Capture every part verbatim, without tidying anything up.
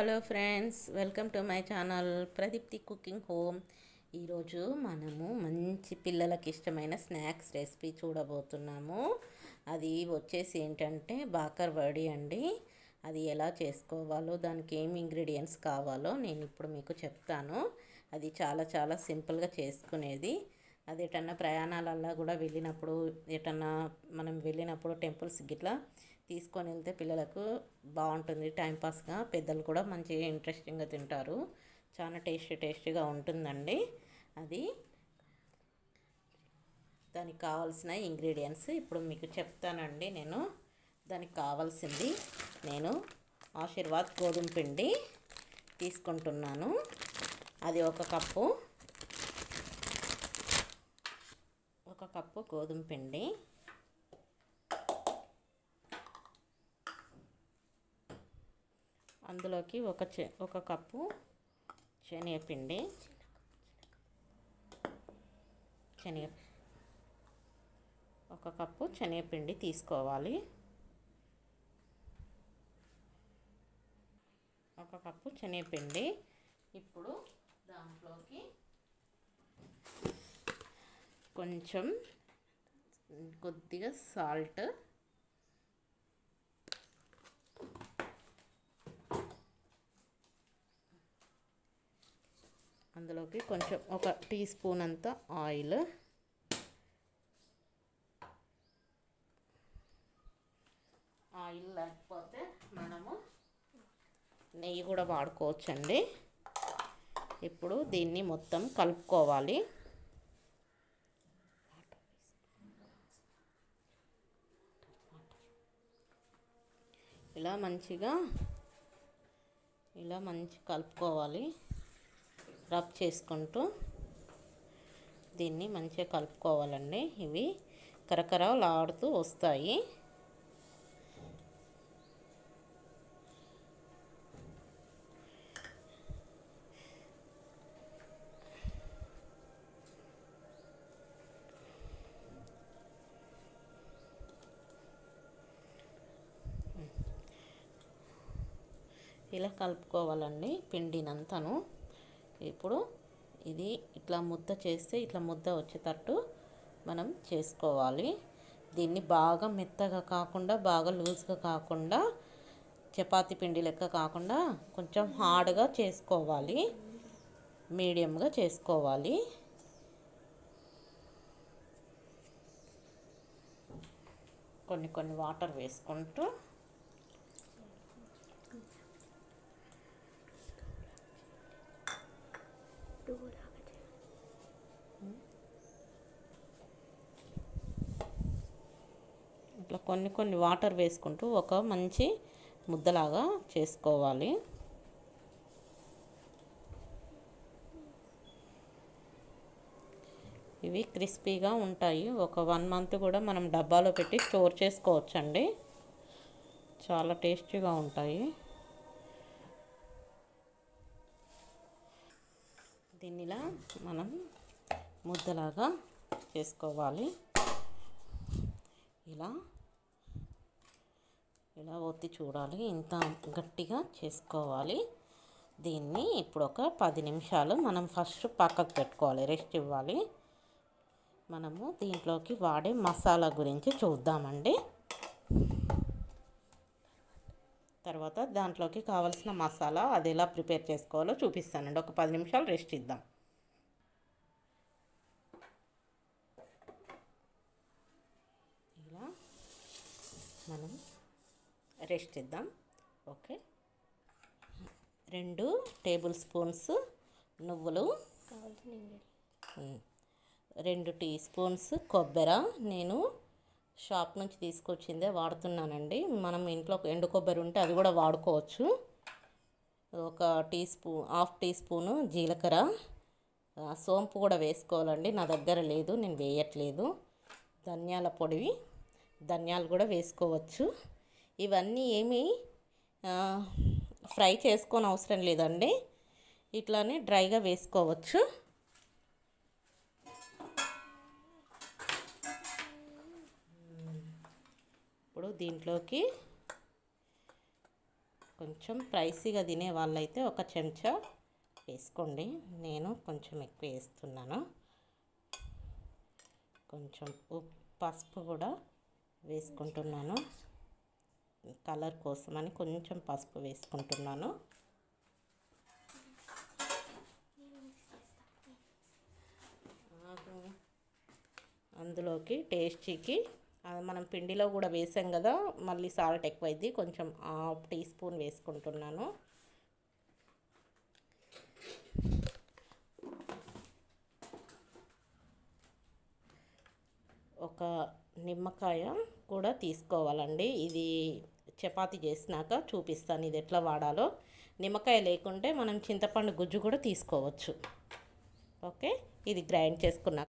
Hello friends, welcome to my channel Pradeepthi cooking home. ఈరోజు మనము మంచి పిల్లలకి ఇష్టమైన స్నాక్స్ రెసిపీ చూడబోతున్నాము. అది వచ్చేసి ఏంటంటే బాకర్ వడి అండి. అది ఎలా చేసుకోవాలో, దానికి ఏమి ఇంగ్రీడియంట్స్ కావాలో నేను ఇప్పుడు మీకు చెప్తాను. అది చాలా చాలా సింపుల్గా చేసుకునేది. అది ఎటన్నా ప్రయాణాలల్లో కూడా వెళ్ళినప్పుడు, ఎటన్నా మనం వెళ్ళినప్పుడు టెంపుల్స్ గిట్లా తీసుకొని వెళ్తే పిల్లలకు బాగుంటుంది. టైంపాస్గా పెద్దలు కూడా మంచిగా ఇంట్రెస్టింగ్గా తింటారు. చాలా టేస్టీ టేస్టీగా ఉంటుందండి. అది దానికి కావాల్సిన ఇంగ్రీడియంట్స్ ఇప్పుడు మీకు చెప్తానండి. నేను దానికి కావాల్సింది, నేను ఆశీర్వాద్ గోధుమ పిండి తీసుకుంటున్నాను. అది ఒక కప్పు ఒక కప్పు గోధుమ పిండి, అందులోకి ఒక చె ఒక కప్పు శనగపిండి శనగ ఒక కప్పు శనగపిండి తీసుకోవాలి. ఒక కప్పు శనగపిండి. ఇప్పుడు దాంట్లోకి కొంచెం కొద్దిగా సాల్ట్, అందులోకి కొంచెం ఒక టీ స్పూన్ అంత ఆయిల్, ఆయిల్ లేకపోతే మనము నెయ్యి కూడా వాడుకోవచ్చండి. ఇప్పుడు దీన్ని మొత్తం కలుపుకోవాలి. ఇలా మంచిగా ఇలా మంచి కలుపుకోవాలి. రబ్ చేసుకుంటూ దీన్ని మంచిగా కలుపుకోవాలండి. ఇవి కరకరలాడుతూ వస్తాయి. ఇలా కలుపుకోవాలండి పిండినంతను. ఇప్పుడు ఇది ఇట్లా ముద్ద చేస్తే ఇట్లా ముద్ద వచ్చేటట్టు మనం చేసుకోవాలి. దీన్ని బాగా మెత్తగా కాకుండా, బాగా లూజ్గా కాకుండా, చపాతీ పిండి లెక్క కాకుండా కొంచెం హార్డ్గా చేసుకోవాలి. మీడియంగా చేసుకోవాలి. కొన్ని కొన్ని వాటర్ వేసుకుంటూ ఇట్లా కొన్ని కొన్ని వాటర్ వేసుకుంటూ ఒక మంచి ముద్దలాగా చేసుకోవాలి. ఇవి క్రిస్పీగా ఉంటాయి. ఒక వన్ మంత్ కూడా మనం డబ్బాలో పెట్టి స్టోర్ చేసుకోవచ్చండి. చాలా టేస్టీగా ఉంటాయి. దీనిలా మనం ముద్దలాగా చేసుకోవాలి. ఇలా ఇలా ఒత్తి చూడాలి. ఇంత గట్టిగా చేసుకోవాలి. దీన్ని ఇప్పుడు ఒక పది నిమిషాలు మనం ఫస్ట్ పక్కకు పెట్టుకోవాలి, రెస్ట్ ఇవ్వాలి. మనము దీంట్లోకి వాడే మసాలా గురించి చూద్దామండి. తర్వాత దాంట్లోకి కావాల్సిన మసాలా అది ఎలా ప్రిపేర్ చేసుకోవాలో చూపిస్తానండి. ఒక పది నిమిషాలు రెస్ట్ ఇద్దాం. ఇలా మనం రెస్ట్ ఇద్దాం. ఓకే. రెండు టేబుల్ స్పూన్స్ నువ్వులు, రెండు టీ స్పూన్స్ కొబ్బరి, నేను షాప్ నుంచి తీసుకొచ్చిందే వాడుతున్నానండి. మనం ఇంట్లో ఎండు కొబ్బరి ఉంటే అది కూడా వాడుకోవచ్చు. ఒక teaspoon half teaspoon జీలకర్ర, సోంపు కూడా వేసుకోవాలండి. నా దగ్గర లేదు, నేను వేయట్లేదు. ధనియాల పొడి, ధనియాలు కూడా వేసుకోవచ్చు. ఇవన్నీ ఏమీ ఫ్రై చేసుకొని అవసరం లేదండి, ఇట్లానే డ్రైగా వేసుకోవచ్చు. ఇప్పుడు దీంట్లోకి కొంచెం స్పైసీగా తినే వాళ్ళైతే ఒక చెంచా వేసుకోండి, నేను కొంచెం ఎక్కువ వేస్తున్నాను. కొంచెం ఉప్పు పసుపు కూడా వేసుకుంటున్నాను, కలర్ కోసమని కొంచెం పసుపు వేసుకుంటున్నాను. అందులోకి టేస్టీకి మనం పిండిలో కూడా వేసాం కదా, మళ్ళీ సాల్ట్ ఎక్కువైంది, కొంచెం హాఫ్ టీ స్పూన్ వేసుకుంటున్నాను. ఒక నిమ్మకాయ కూడా తీసుకోవాలండి. ఇది చపాతీ చేసినాక చూపిస్తాను ఇది ఎట్లా వాడాలో. నిమ్మకాయ లేకుంటే మనం చింతపండు గుజ్జు కూడా తీసుకోవచ్చు. ఓకే, ఇది గ్రైండ్ చేసుకున్నాక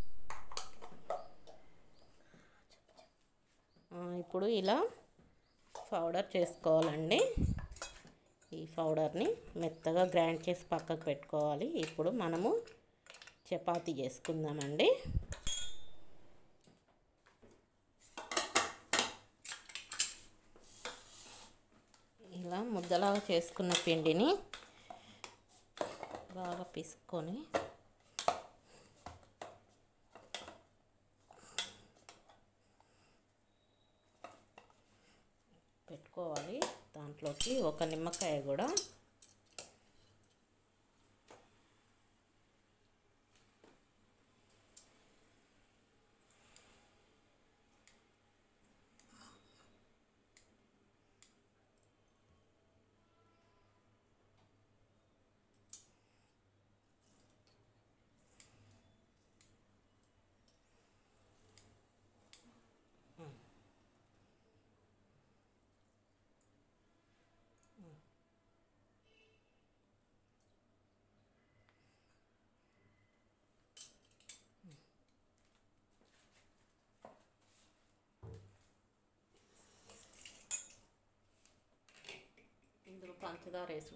ఇప్పుడు ఇలా పౌడర్ చేసుకోవాలండి. ఈ పౌడర్ని మెత్తగా గ్రైండ్ చేసి పక్కకు పెట్టుకోవాలి. ఇప్పుడు మనము చపాతీ చేసుకుందామండి. ఇలా ముద్దలాగా చేసుకున్న పిండిని బాగా పిసుకొని పెట్టుకోవాలి. దాంట్లోకి ఒక నిమ్మకాయ కూడా ఇందులో పంచదార వేసు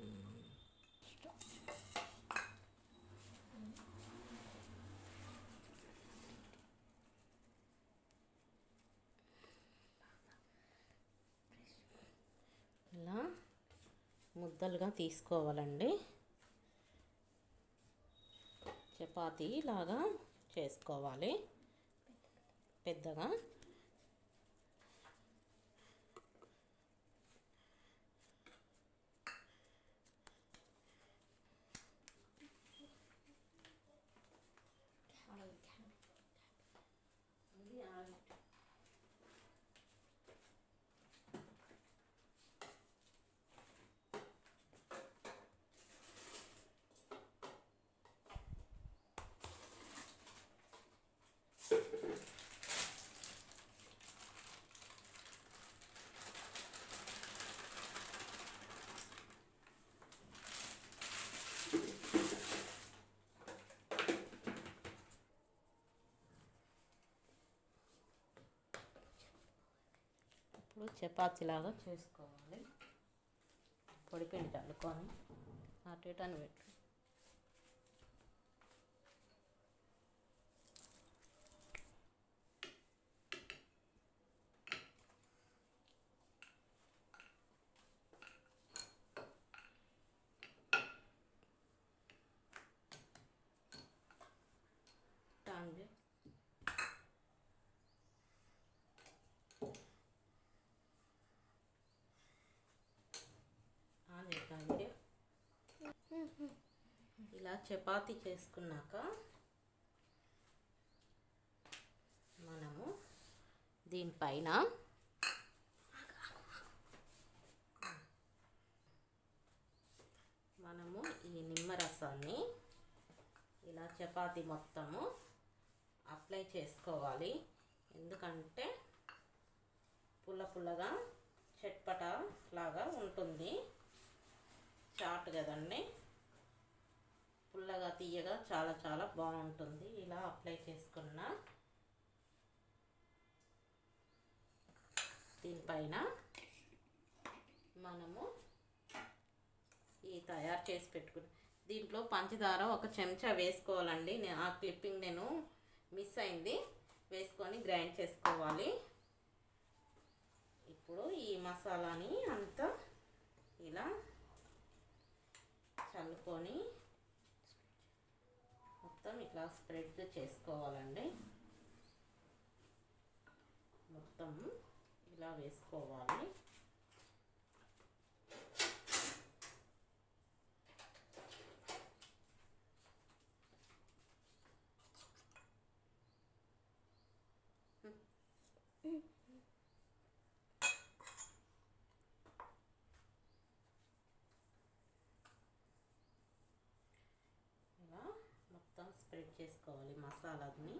ఇలా ముద్దలుగా తీసుకోవాలండి. చపాతీ లాగా చేసుకోవాలి పెద్దగా. ఇప్పుడు చపాతీలాగా చేసుకోవాలి. పొడిపిండి చల్లుకొని అటు ఇటు అని పెట్టు. టాంగి ఇలా చపాతీ చేసుకున్నాక మనము దీనిపైన మనము ఈ నిమ్మరసాన్ని ఇలా చపాతీ మొత్తము అప్లై చేసుకోవాలి. ఎందుకంటే పుల్ల పుల్లగా చట్పట లాగా ఉంటుంది. చాట్ కదండి, పుల్లగా తీయగా చాలా చాలా బాగుంటుంది. ఇలా అప్లై చేసుకున్న దీనిపైన మనము ఈ తయారు చేసి పెట్టుకుని దీంట్లో పంచదార ఒక చెంచా వేసుకోవాలండి. నేను ఆ క్లిప్పింగ్ నేను మిస్ అయింది, వేసుకొని గ్రైండ్ చేసుకోవాలి. ఇప్పుడు ఈ మసాలాని అంతా ఇలా చల్లుకొని మొత్తం ఇట్లా స్ప్రెడ్ చేసుకోవాలండి. మొత్తం ఇలా వేసుకోవాలి. ఇలా మొత్తం స్ప్రెడ్ చేసుకోవాలి మసాలాని.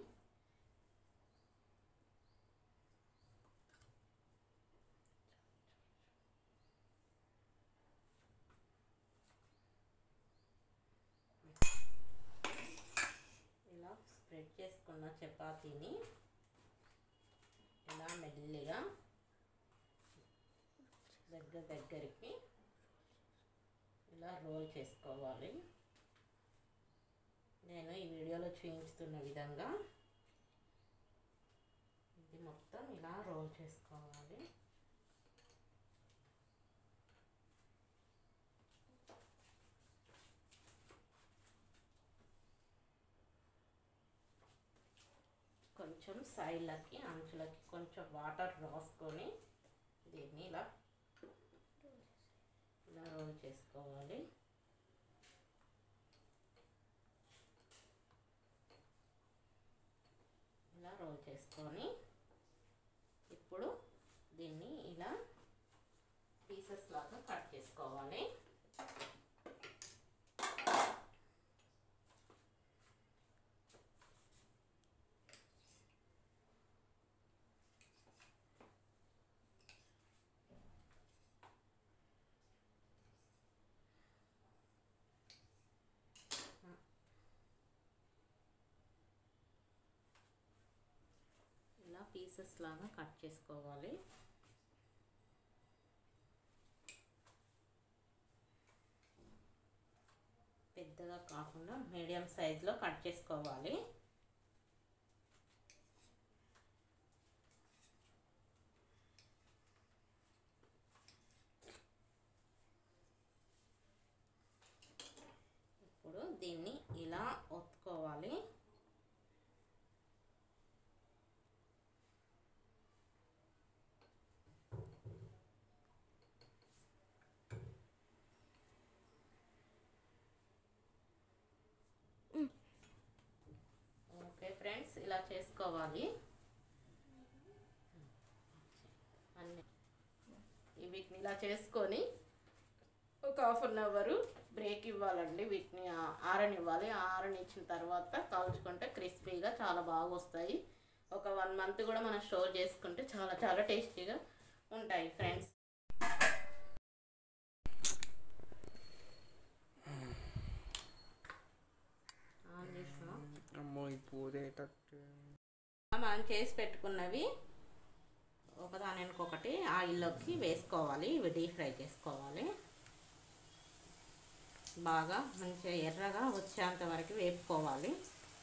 ఇలా స్ప్రెడ్ చేసుకున్న చపాతీని ఇలా మెల్లిగా దగ్గర దగ్గరికి ఇలా రోల్ చేసుకోవాలి. నేను ఈ వీడియోలో చూపించుతున్న విధంగా ఇది మొత్తం ఇలా రోల్ చేసుకోవాలి. కొంచెం సైడ్లకి అంచులకి కొంచెం వాటర్ రాసుకొని దీన్ని ఇలా ఇలా రోల్ చేసుకోవాలి. ఇలా రోల్ చేసుకొని ఇప్పుడు దీన్ని ఇలా పీసెస్ లాగా కట్ చేసుకోవాలి. ఇలా పీసెస్ లాగా కట్ చేసుకోవాలి. పెద్దగా కాకుండా మీడియం సైజులో కట్ చేసుకోవాలి. ఇప్పుడు దీన్ని ఇలా ఒత్తుకోవాలి. ఓకే ఫ్రెండ్స్, ఇలా చేసుకోవాలి. అన్నీ వీటిని ఇలా చేసుకొని ఒక హాఫ్ అన్ అవర్ బ్రేక్ ఇవ్వాలండి. వీటిని ఆరనివ్వాలి. ఆరనిచ్చిన తర్వాత కాల్చుకుంటే క్రిస్పీగా చాలా బాగా వస్తాయి. ఒక వన్ మంత్ కూడా మనం స్టోర్ చేసుకుంటే చాలా చాలా టేస్టీగా ఉంటాయి ఫ్రెండ్స్. మనం చేసి పెట్టుకున్నవి ఒకదానికొకటి ఆయిల్లోకి వేసుకోవాలి. ఇవి డీప్ ఫ్రై చేసుకోవాలి. బాగా మంచిగా ఎర్రగా వచ్చేంత వరకు వేపుకోవాలి.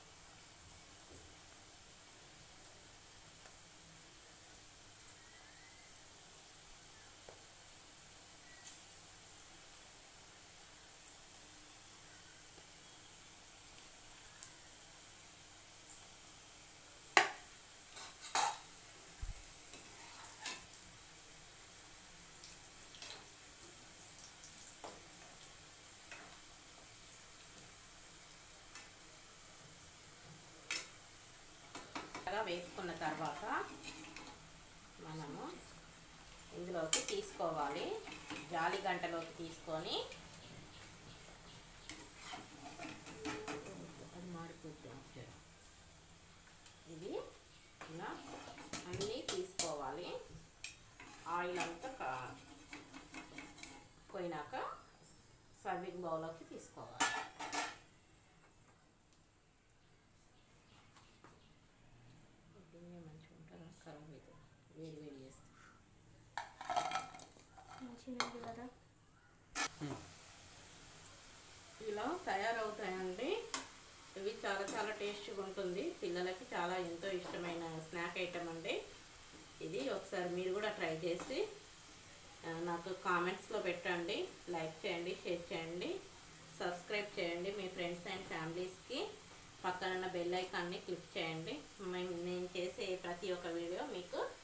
వేసుకున్న తర్వాత మనము ఇందులోకి తీసుకోవాలి. జాలి గంటలోకి తీసుకొని ఇది ఇలా అన్నీ తీసుకోవాలి. ఆయిల్ అంతా పోయినాక సర్వింగ్ బౌల్లోకి తీసుకోవాలి. వేడి వేడి చేస్తాం కదా. ఇలా తయారవుతాయండి. ఇవి చాలా చాలా టేస్టీగా ఉంటుంది. పిల్లలకి చాలా ఎంతో ఇష్టమైన స్నాక్ ఐటమ్ అండి ఇది. ఒకసారి మీరు కూడా ట్రై చేసి నాకు కామెంట్స్లో పెట్టండి. లైక్ చేయండి, షేర్ చేయండి, సబ్స్క్రైబ్ చేయండి మీ ఫ్రెండ్స్ అండ్ ఫ్యామిలీస్కి. పక్కన ఉన్న బెల్ ఐకాన్ని క్లిక్ చేయండి. నేను చేసే ప్రతి ఒక్క వీడియో మీకు